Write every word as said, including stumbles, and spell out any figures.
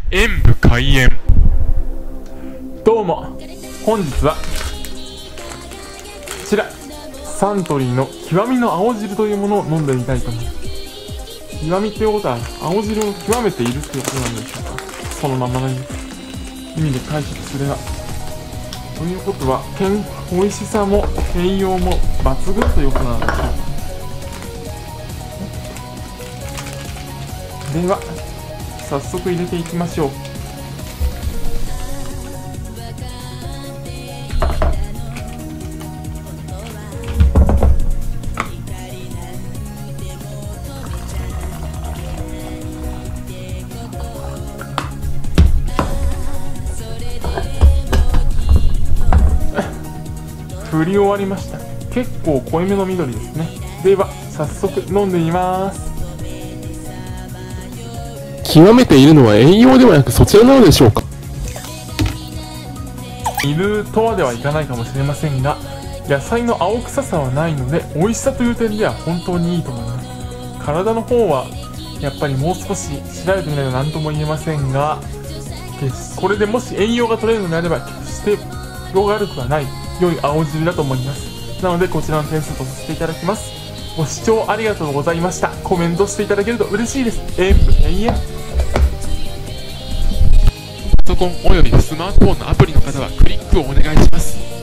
演武開演。 どうも、本日はこちらサントリーの極みの青汁というものを飲んでみたいと思います。極みということは青汁を極めているということなんでしょうか。そのままの意味で解釈すれば、ということは健美味しさも栄養も抜群ということなのでしょうか。では早速入れていきましょう。振り終わりました。結構濃いめの緑ですね。では早速飲んでみます。 極めているのは栄養ではなくそちらなのでしょうか。 いるとはではいかないかもしれませんが、野菜の青臭さはないので美味しさという点では本当にいいと思います。体の方はやっぱりもう少し調べてみないと何とも言えませんが、これでもし栄養が取れるのであれば決して悪くはない良い青汁だと思います。なのでこちらの点数とさせていただきます。ご視聴ありがとうございました。コメントしていただけると嬉しいです。演武開演。 パソコンおよびスマートフォンのアプリの方はクリックをお願いします。